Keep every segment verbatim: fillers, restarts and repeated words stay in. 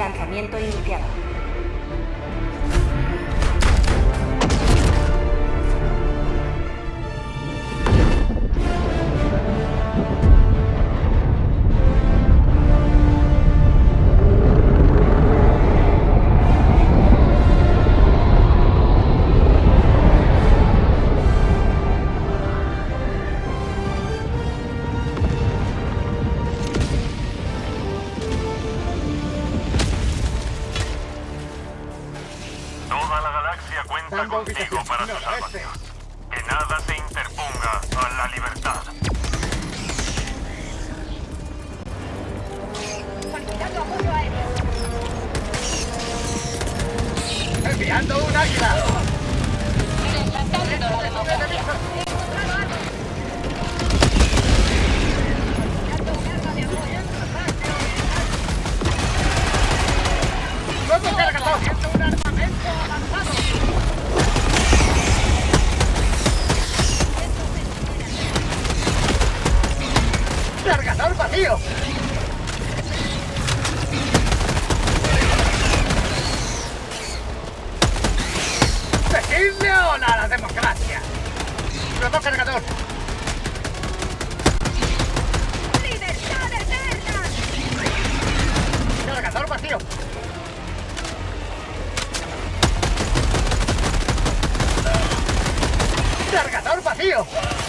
Lanzamiento iniciado. Contigo para tu salvación. Que nada se interponga a la libertad. Solicitando apoyo aéreo. ¡Enviando un águila! Desatando la democracia. Encontrado algo. Solicitando un arma de apoyo. ¡Luego cargador! ¡Haciendo un armamento avanzado! ¡Cargador vacío! ¡Decidle hola a la democracia! ¡Nuevo cargador! ¡Libertad eterna! ¡Cargador vacío! ¡Cargador vacío!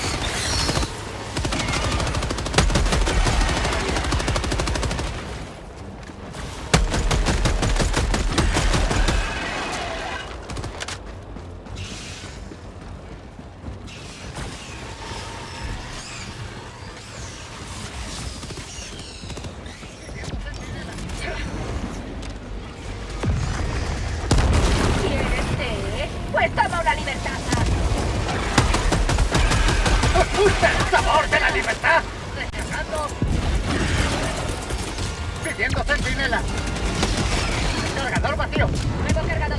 ¿Quieres té? Pues toma una libertad. ¿Os gusta el sabor de la libertad? Recargando. Pidiendo centinela. Cargador vacío. Nuevo cargador.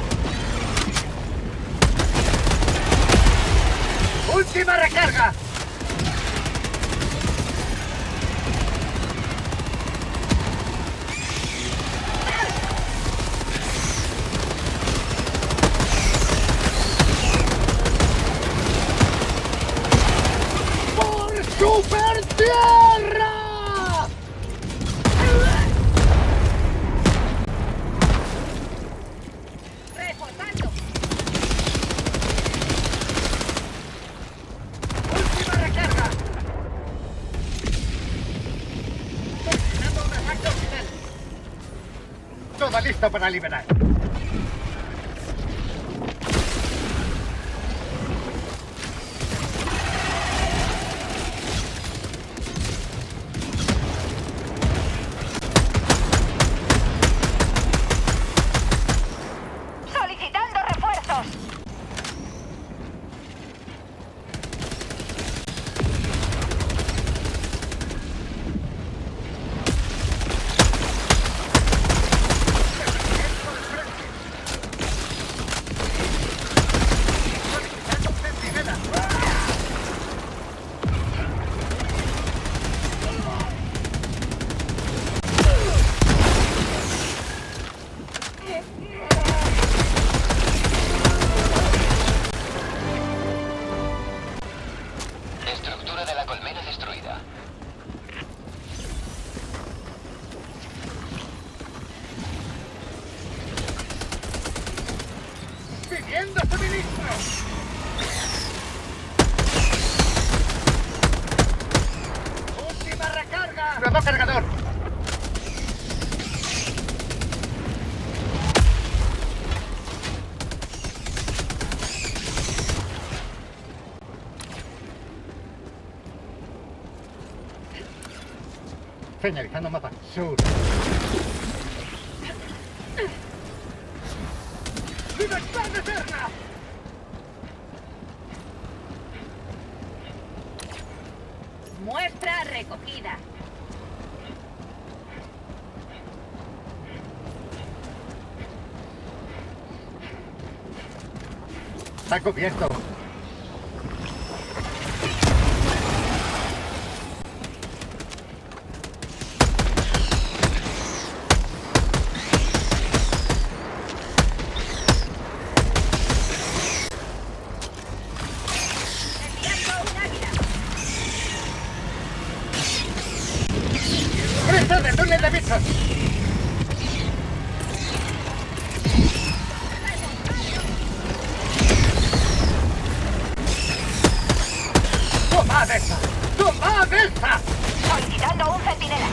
Última recarga. ¡Super Tierra! Reforzando. ¡Última recarga! Terminando un ataque final. Todo listo para liberar. Solicitando refuerzos. Solicitando centinela. Estructura de la colmena destruida. ¡Pidiendo suministro! ¡Última recarga! ¡Nuevo cargador! Señalizando mapa. Sur. ¡Libertad eterna! Muestra recogida. Está cubierto. Centinela.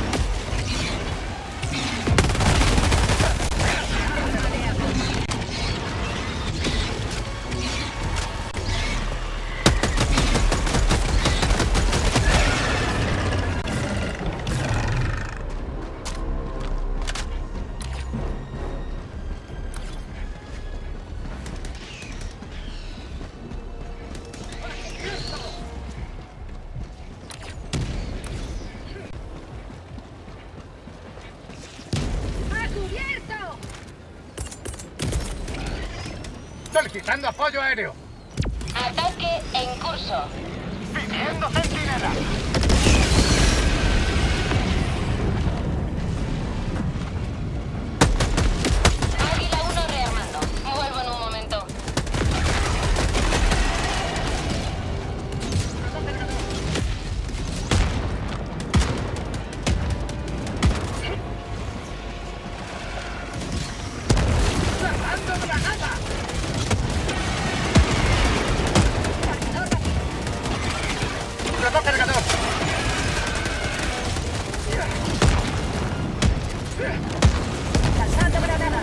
Solicitando apoyo aéreo. Ataque en curso. ¡Pidiendo centinela! Águila uno rearmando. Vuelvo en un momento. ¡Lanzando granada! ¡Explotó cargador! Lanzando granada.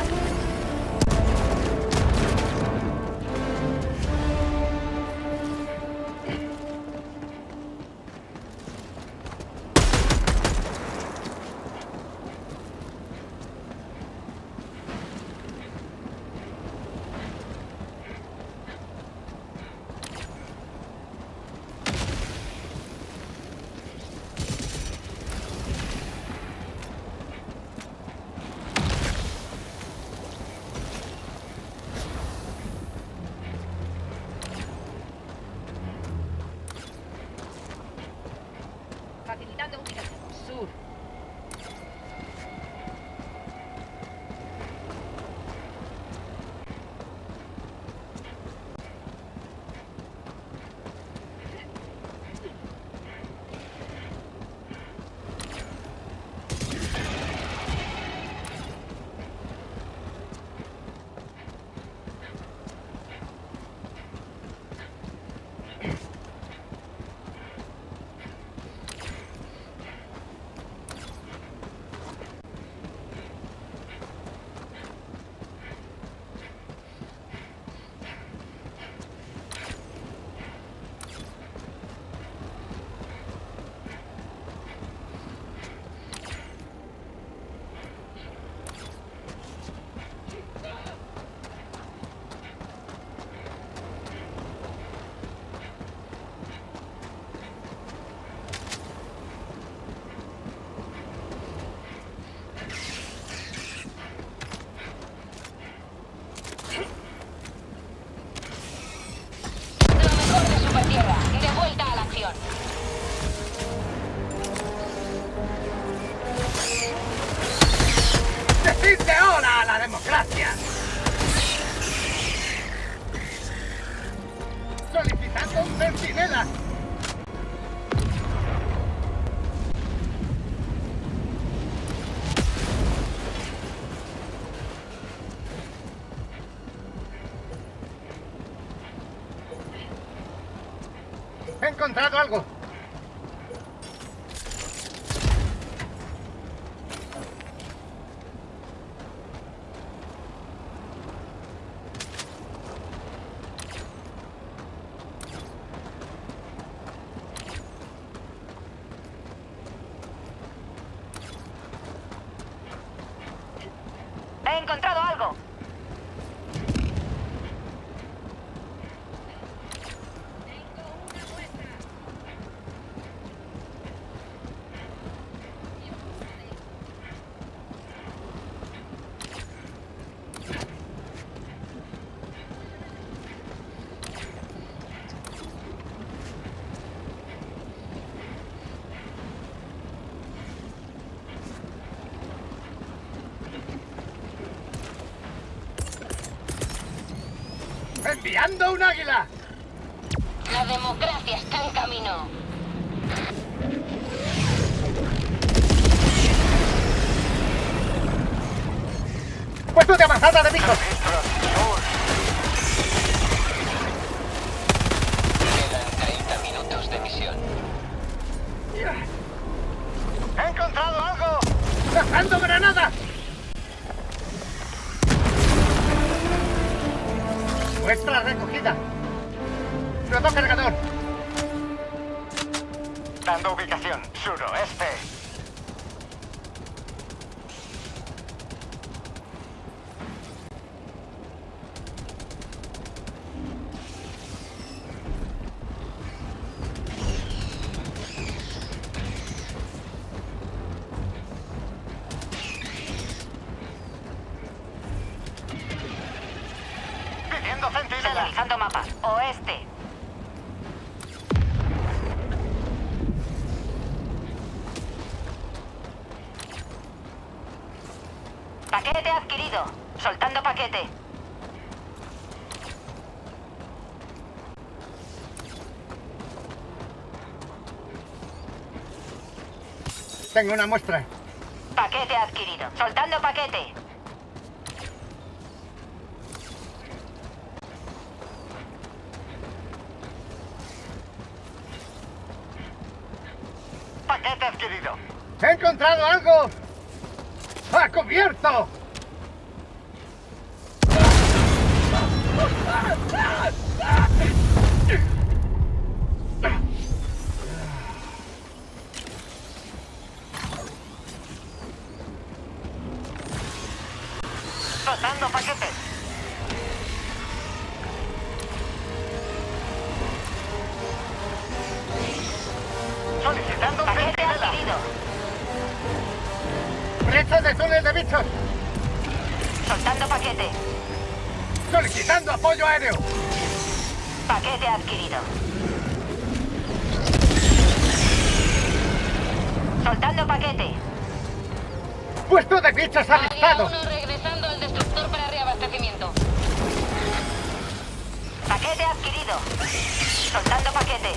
Facilitando ubicación. Sur. ¡Decidle hola a la democracia! ¡Solicitando un centinela! ¡He encontrado algo! He encontrado algo. ¡Enviando un águila! La democracia está en camino. ¡Puesto de avanzada de Micos! Quedan treinta minutos de misión. ¡He encontrado ¡Lanzando granada! Muestra recogida. Nuevo cargador. Dando ubicación. Suroeste. Pidiendo centinela. Señalizando mapa. Oeste. Paquete adquirido. Soltando paquete. Tengo una muestra. Paquete adquirido. Soltando paquete. Paquete adquirido. ¡He encontrado algo! ¡Ha cubierto! Soltando paquetes. Solicitando Paquete centinela. adquirido. ¡Brecha de túnel de bichos! Soltando paquete. ¡Solicitando apoyo aéreo! Paquete adquirido. Soltando paquete. ¡Puesto de bichos avistado! uno regresando al destructor para reabastecimiento. Paquete adquirido. Soltando paquete.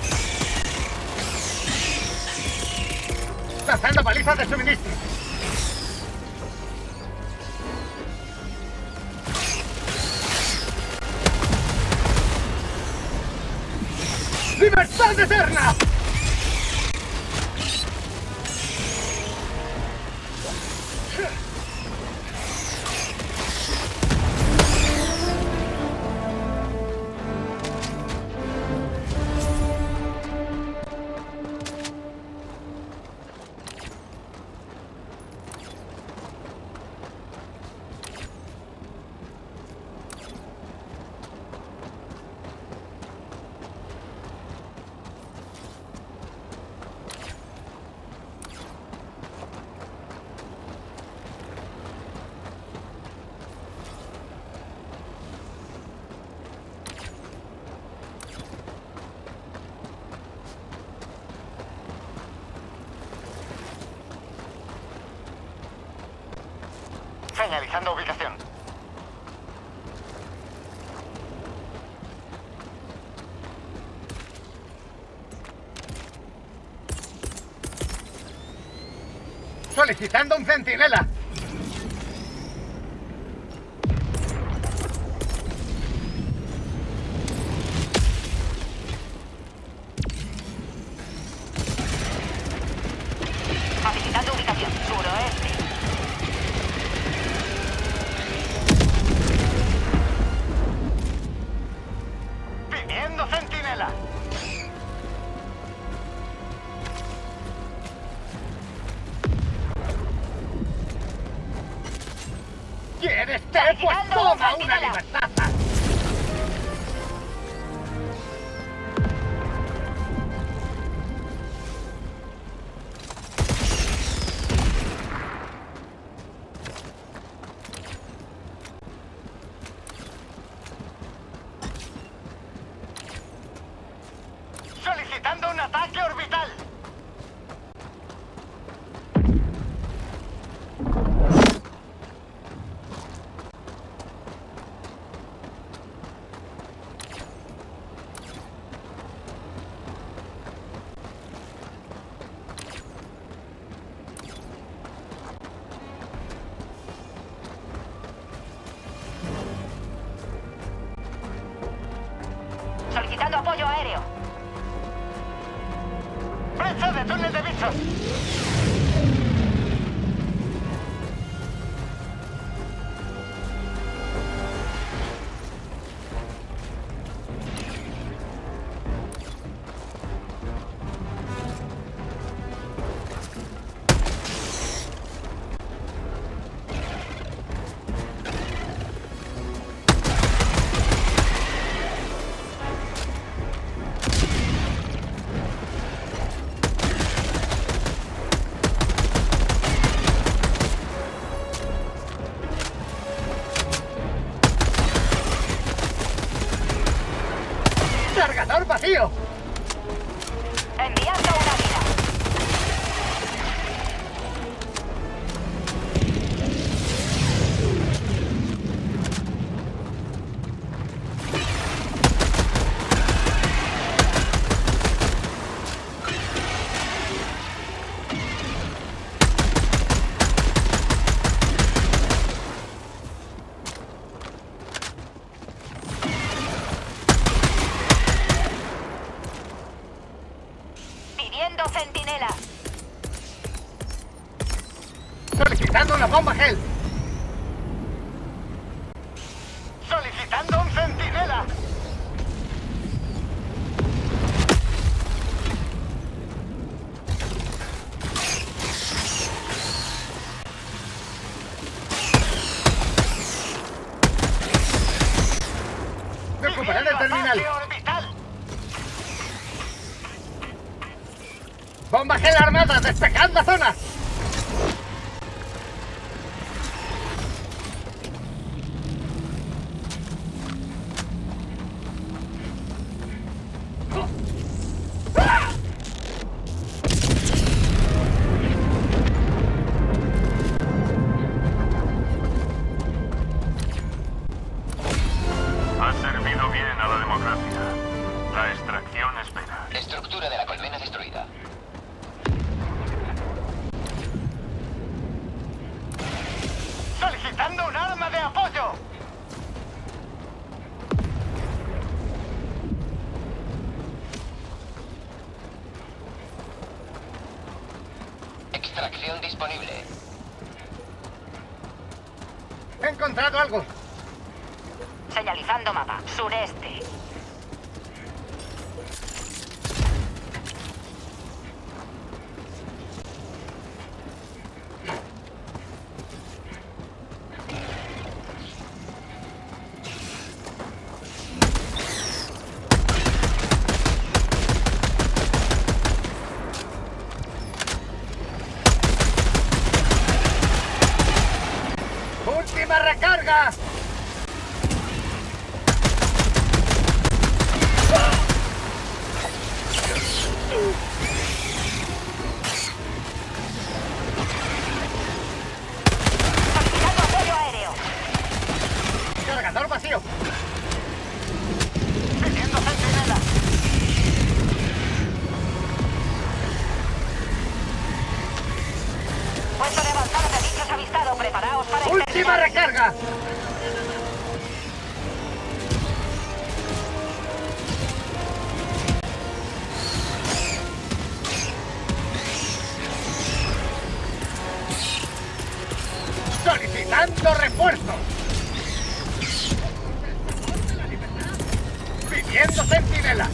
¡Lanzando balizas de suministro! ¡Libertad eterna! Señalizando ubicación. Solicitando un centinela. Facilitando ubicación. Suroeste. Pidiendo centinela. ¿Quieres que? Pues toma una libertaza. Solicitando un ataque orbital. Solicitando apoyo aéreo. Brecha de túnel de bichos. vacío. Enviando una vida. Pidiendo centinela. Solicitando una bomba gel. Solicitando un centinela. Recuperar el terminal. Ataque orbital. Bomba gel armada, despejad la zona. Ha servido bien a la democracia. La extracción espera. Estructura de la colmena destruida. Solicitando un arma de apoyo. Extracción disponible. He encontrado algo. Señalizando mapa. Sureste. ¡Última recarga! Solicitando apoyo aéreo. Cargador vacío. Pidiendo centinela. Puesto de avanzada de bichos avistado. Preparaos para ¡Última exterminar. recarga! ¡Solicitando refuerzos! ¡Pidiendo centinela!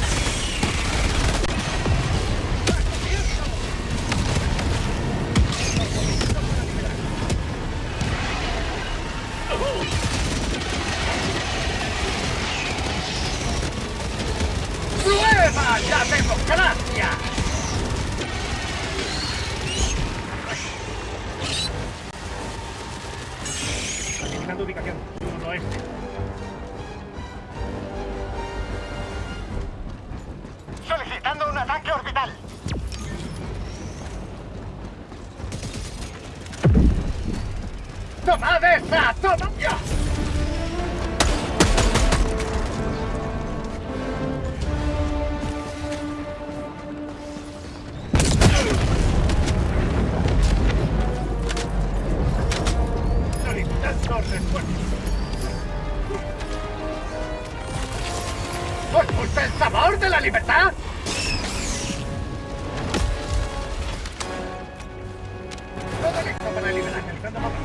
¡Prueba la democracia! Indicando ubicación, noroeste. Solicitando un ataque orbital. ¡Tomad esa! ¡Toma! ¡Ya! Solicitando refuerzos. ¿Os gusta el sabor de la libertad? Todo listo para liberar el centro mapa.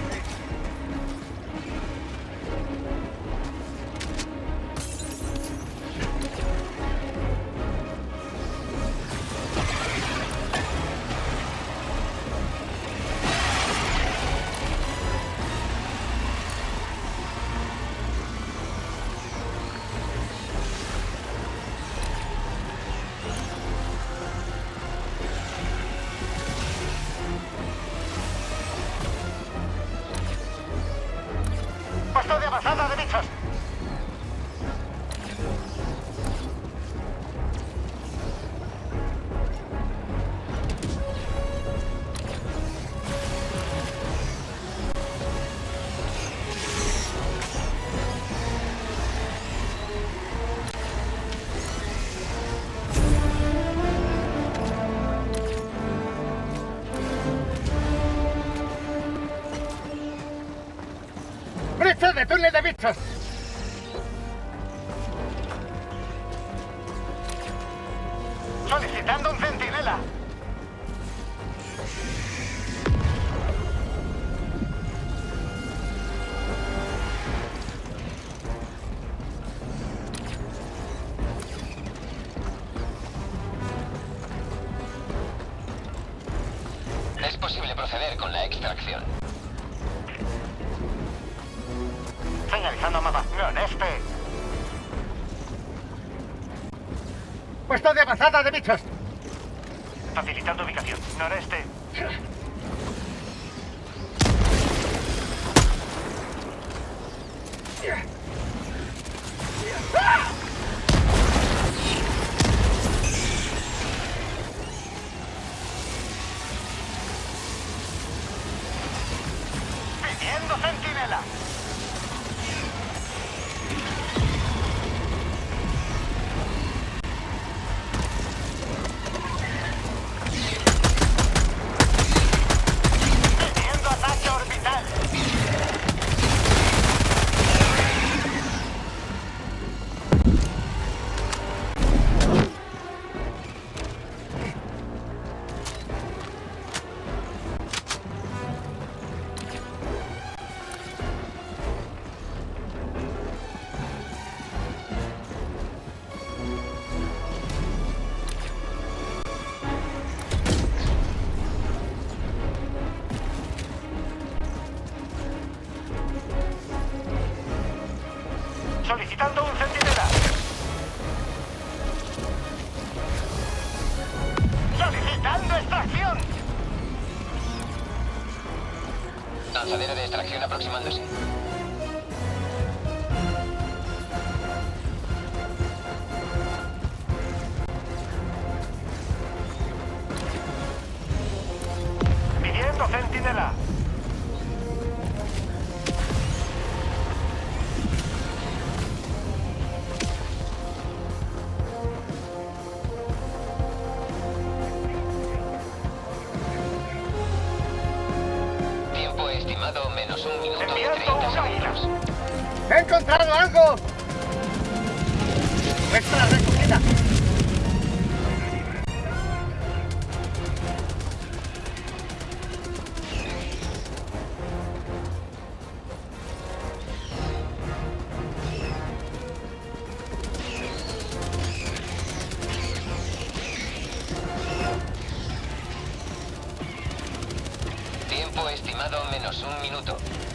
Puesto de avanzada de bichos. ¡Avance de túnel de bichos! Solicitando un centinela. Es posible proceder con la extracción. Señalizando mapa. Noreste. Puesto de avanzada de bichos. Facilitando ubicación. Noreste. Pidiendo centinela. Pidiendo ataque orbital. Solicitando un centinela. Solicitando extracción. Lanzadera de extracción aproximándose. Pidiendo centinela. Tiempo estimado menos un minuto y Enviando treinta un águila. segundos. ¡He encontrado algo! ¡Muestra recogida! Tiempo estimado menos un minuto.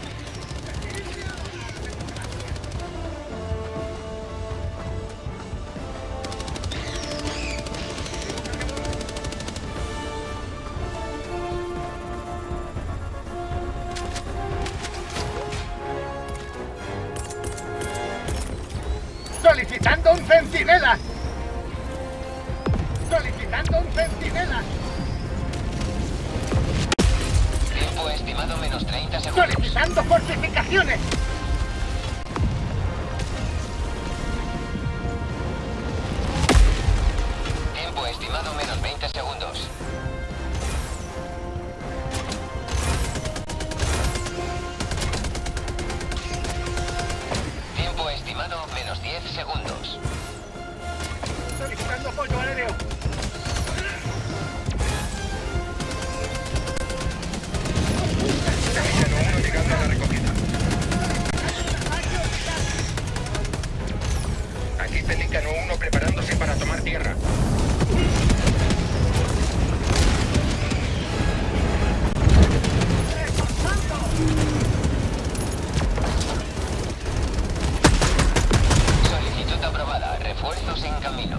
¡Solicitando un centinela! ¡Solicitando un centinela! Tiempo estimado menos treinta segundos. ¡Solicitando fortificaciones! Tiempo estimado menos veinte segundos. Tiempo estimado menos diez segundos. ¡Solicitando apoyo aéreo! Pelícano uno llegando a la recogida. Aquí Pelícano uno preparándose para tomar tierra. Solicitud aprobada. Refuerzos en camino.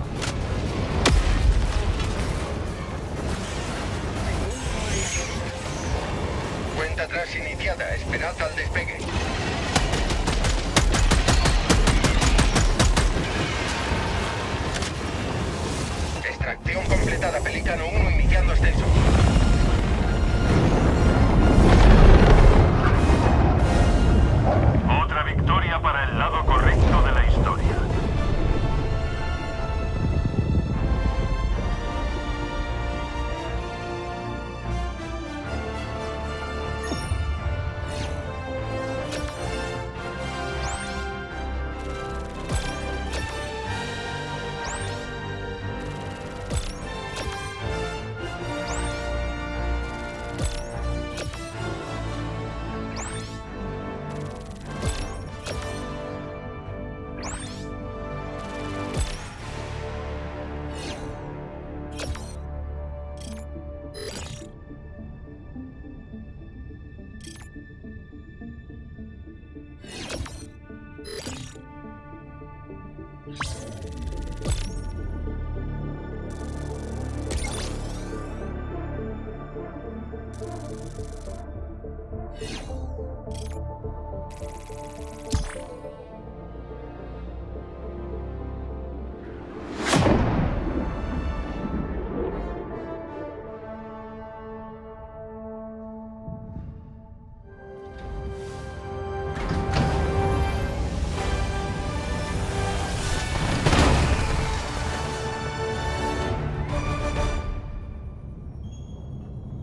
Cuenta atrás iniciada. Esperad al despegue.